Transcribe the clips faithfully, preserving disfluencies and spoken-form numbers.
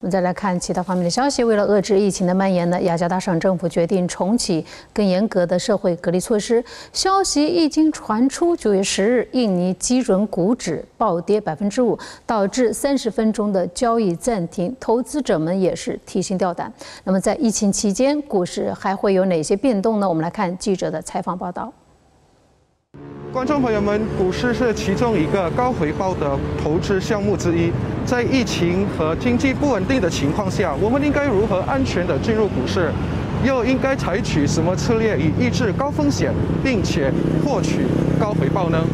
我们再来看其他方面的消息。为了遏制疫情的蔓延呢，雅加达省政府决定重启更严格的社会隔离措施。消息一经传出，九月十日，印尼基准股指暴跌百分之五，导致三十分钟的交易暂停，投资者们也是提心吊胆。那么在疫情期间，股市还会有哪些变动呢？我们来看记者的采访报道。 观众朋友们，股市是其中一个高回报的投资项目之一。在疫情和经济不稳定的情况下，我们应该如何安全地进入股市？又应该采取什么策略以抑制高风险，并且获取高回报呢？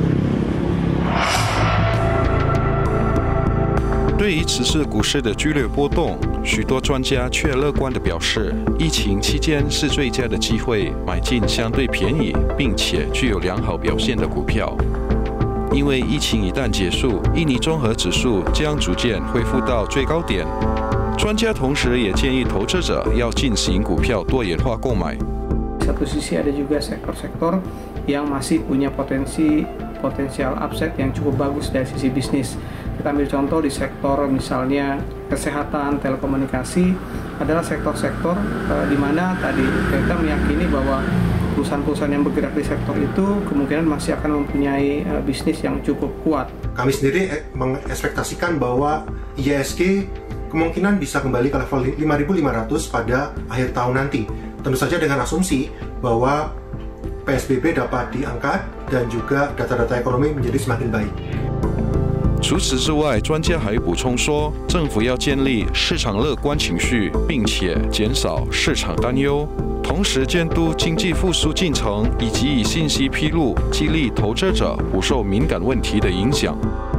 对于此次股市的剧烈波动，许多专家却乐观地表示，疫情期间是最佳的机会买进相对便宜并且具有良好表现的股票。因为疫情一旦结束，印尼综合指数将逐渐恢复到最高点。专家同时也建议投资者要进行股票多元化购买。 Satu sisi ada juga sektor-sektor yang masih punya potensi potensial upside yang cukup bagus dari sisi bisnis. Kita ambil contoh di sektor misalnya kesehatan, telekomunikasi adalah sektor-sektor uh, di mana tadi kita meyakini bahwa perusahaan-perusahaan yang bergerak di sektor itu kemungkinan masih akan mempunyai uh, bisnis yang cukup kuat. Kami sendiri mengekspektasikan bahwa I H S G kemungkinan bisa kembali ke level lima ribu lima ratus pada akhir tahun nanti. Tentu saja dengan asumsi bahwa P S B B dapat diangkat dan juga data-data ekonomi menjadi semakin baik. 除此之外，专家还补充说，政府要建立市场乐观情绪，并且减少市场担忧，同时监督经济复苏进程，以及以信息披露激励投资者不受敏感问题的影响。